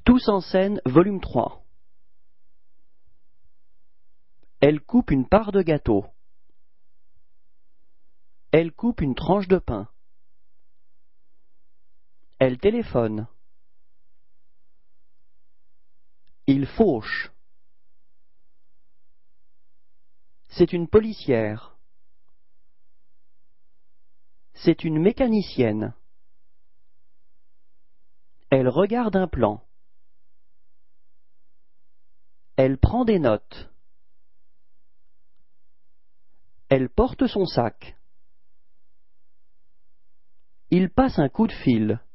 Tous en scène, volume 3. Elle coupe une part de gâteau. Elle coupe une tranche de pain. Elle téléphone. Il fauche. C'est une policière. C'est une mécanicienne. Elle regarde un plan. Elle prend des notes. Elle porte son sac. Il passe un coup de fil.